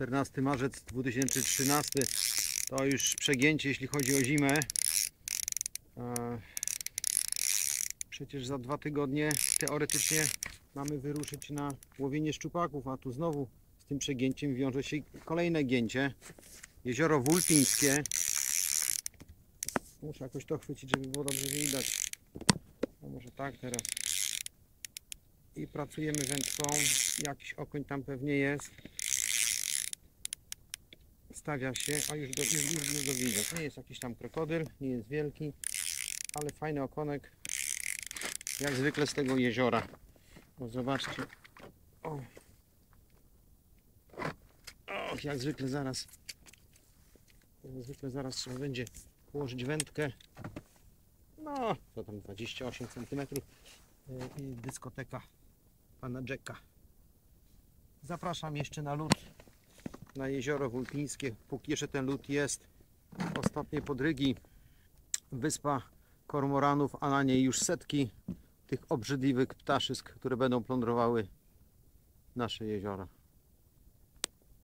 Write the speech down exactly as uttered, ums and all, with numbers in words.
czternasty marzec dwa tysiące trzynasty. To już przegięcie, jeśli chodzi o zimę. Przecież za dwa tygodnie teoretycznie mamy wyruszyć na łowienie szczupaków, a tu znowu z tym przegięciem wiąże się kolejne gięcie. Jezioro Wulpińskie. Muszę jakoś to chwycić, żeby było dobrze widać. No może tak teraz. I pracujemy wędką. Jakiś okoń tam pewnie jest. Stawia się, a już go, już, już, już go widać. Nie jest jakiś tam krokodyl, nie jest wielki, ale fajny okonek. Jak zwykle z tego jeziora. O, zobaczcie. O. Och, jak zwykle zaraz. Jak zwykle zaraz trzeba będzie położyć wędkę. No, to tam dwadzieścia osiem centymetrów. I dyskoteka pana Jacka. Zapraszam jeszcze na lód, na jezioro Wulpińskie, póki jeszcze ten lód jest. Ostatnie podrygi, wyspa kormoranów, a na niej już setki tych obrzydliwych ptaszysk, które będą plądrowały nasze jeziora.